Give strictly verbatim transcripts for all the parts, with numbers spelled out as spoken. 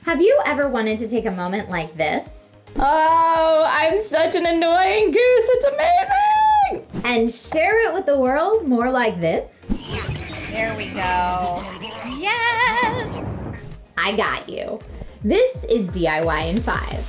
Have you ever wanted to take a moment like this? Oh, I'm such an annoying goose, it's amazing! And share it with the world more like this? There we go. Yes! I got you. This is D I Y in five.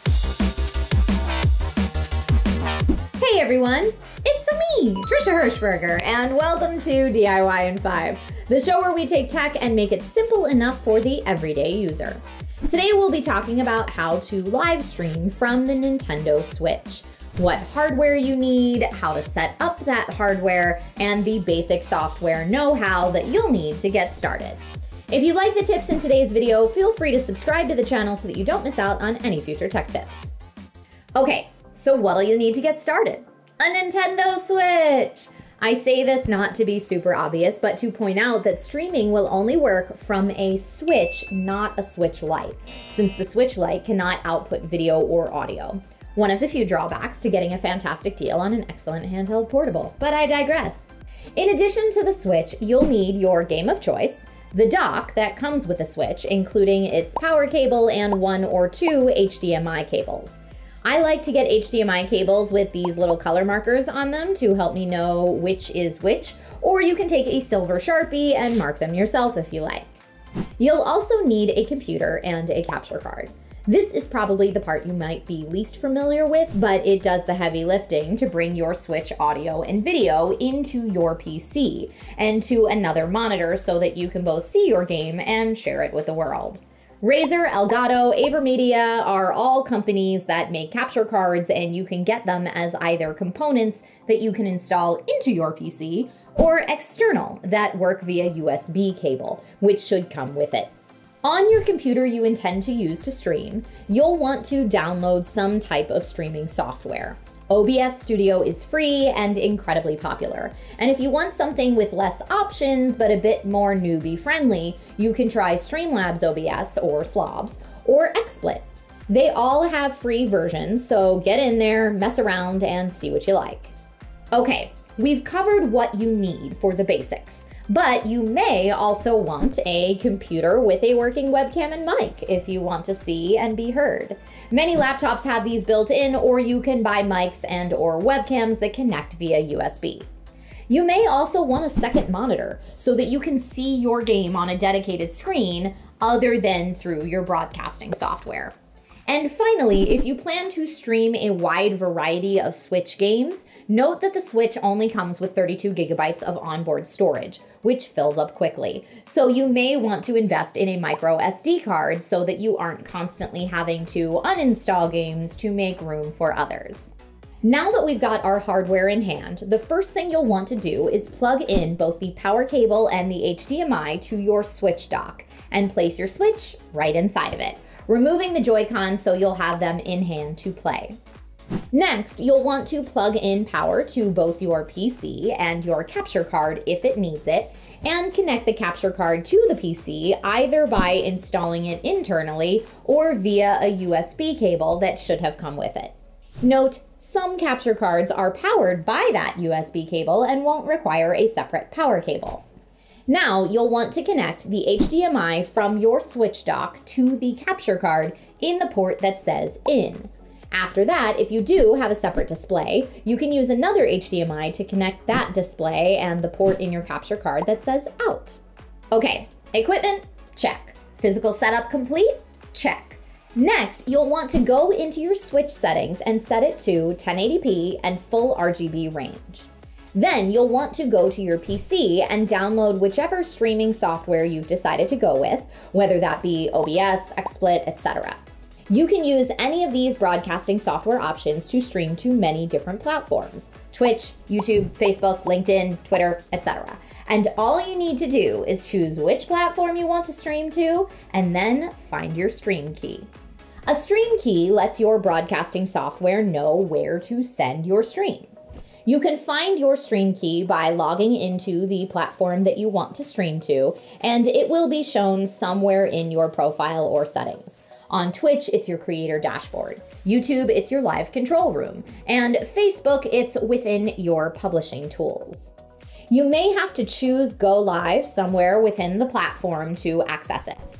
Hey everyone, it's me, Trisha Hirschberger, and welcome to D I Y in five, the show where we take tech and make it simple enough for the everyday user. Today we'll be talking about how to live stream from the Nintendo Switch, what hardware you need, how to set up that hardware, and the basic software know-how that you'll need to get started. If you like the tips in today's video, feel free to subscribe to the channel so that you don't miss out on any future tech tips. Okay, so what'll you need to get started? A Nintendo Switch! I say this not to be super obvious, but to point out that streaming will only work from a Switch, not a Switch Lite, since the Switch Lite cannot output video or audio. One of the few drawbacks to getting a fantastic deal on an excellent handheld portable, but I digress. In addition to the Switch, you'll need your game of choice, the dock that comes with the Switch, including its power cable and one or two H D M I cables. I like to get H D M I cables with these little color markers on them to help me know which is which, or you can take a silver Sharpie and mark them yourself if you like. You'll also need a computer and a capture card. This is probably the part you might be least familiar with, but it does the heavy lifting to bring your Switch audio and video into your P C and to another monitor so that you can both see your game and share it with the world. Razer, Elgato, AverMedia are all companies that make capture cards, and you can get them as either components that you can install into your P C or external that work via U S B cable, which should come with it. On your computer you intend to use to stream, you'll want to download some type of streaming software. O B S Studio is free and incredibly popular. And if you want something with less options but a bit more newbie friendly, you can try Labs O B S or SLOBS or XSplit. They all have free versions, so get in there, mess around, and see what you like. Okay, we've covered what you need for the basics. But you may also want a computer with a working webcam and mic if you want to see and be heard. Many laptops have these built in, or you can buy mics and or webcams that connect via U S B. You may also want a second monitor so that you can see your game on a dedicated screen other than through your broadcasting software. And finally, if you plan to stream a wide variety of Switch games, note that the Switch only comes with thirty-two gigabytes of onboard storage, which fills up quickly. So you may want to invest in a micro S D card so that you aren't constantly having to uninstall games to make room for others. Now that we've got our hardware in hand, the first thing you'll want to do is plug in both the power cable and the H D M I to your Switch dock and place your Switch right inside of it, removing the Joy-Cons so you'll have them in hand to play. Next, you'll want to plug in power to both your P C and your capture card if it needs it, and connect the capture card to the P C either by installing it internally or via a U S B cable that should have come with it. Note, some capture cards are powered by that U S B cable and won't require a separate power cable. Now, you'll want to connect the H D M I from your Switch dock to the capture card in the port that says in. After that, if you do have a separate display, you can use another H D M I to connect that display and the port in your capture card that says out. Okay, equipment, check. Physical setup complete? Check. Next, you'll want to go into your Switch settings and set it to ten eighty p and full R G B range. Then you'll want to go to your P C and download whichever streaming software you've decided to go with, whether that be O B S, XSplit, et cetera. You can use any of these broadcasting software options to stream to many different platforms: Twitch, YouTube, Facebook, LinkedIn, Twitter, et cetera. And all you need to do is choose which platform you want to stream to, and then find your stream key. A stream key lets your broadcasting software know where to send your stream. You can find your stream key by logging into the platform that you want to stream to, and it will be shown somewhere in your profile or settings. On Twitch, it's your creator dashboard. YouTube, it's your live control room. And Facebook, it's within your publishing tools. You may have to choose Go Live somewhere within the platform to access it.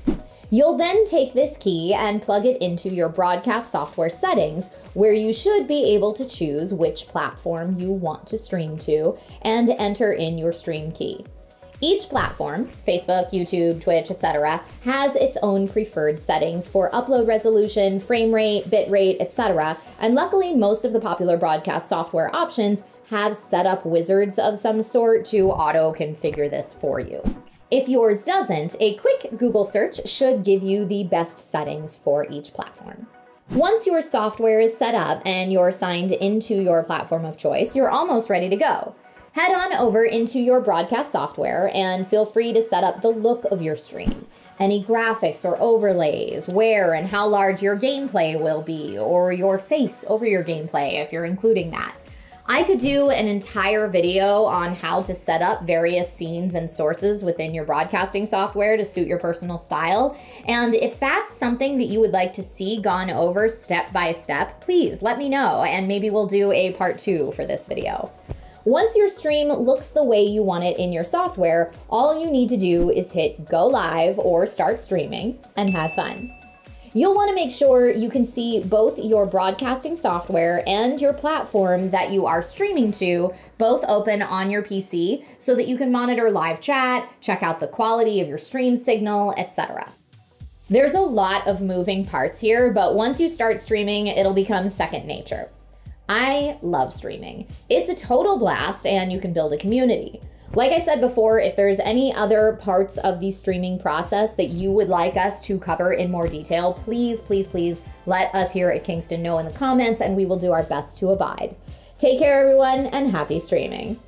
You'll then take this key and plug it into your broadcast software settings, where you should be able to choose which platform you want to stream to and enter in your stream key. Each platform, Facebook, YouTube, Twitch, et cetera, has its own preferred settings for upload resolution, frame rate, bit rate, et cetera, and luckily most of the popular broadcast software options have set up wizards of some sort to auto-configure this for you. If yours doesn't, a quick Google search should give you the best settings for each platform. Once your software is set up and you're signed into your platform of choice, you're almost ready to go. Head on over into your broadcast software and feel free to set up the look of your stream. Any graphics or overlays, where and how large your gameplay will be, or your face over your gameplay if you're including that. I could do an entire video on how to set up various scenes and sources within your broadcasting software to suit your personal style. And if that's something that you would like to see gone over step by step, please let me know and maybe we'll do a part two for this video. Once your stream looks the way you want it in your software, all you need to do is hit go live or start streaming and have fun. You'll want to make sure you can see both your broadcasting software and your platform that you are streaming to both open on your P C so that you can monitor live chat, check out the quality of your stream signal, et cetera. There's a lot of moving parts here, but once you start streaming, it'll become second nature. I love streaming. It's a total blast and you can build a community. Like I said before, if there's any other parts of the streaming process that you would like us to cover in more detail, please, please, please let us here at Kingston know in the comments and we will do our best to abide. Take care, everyone, and happy streaming.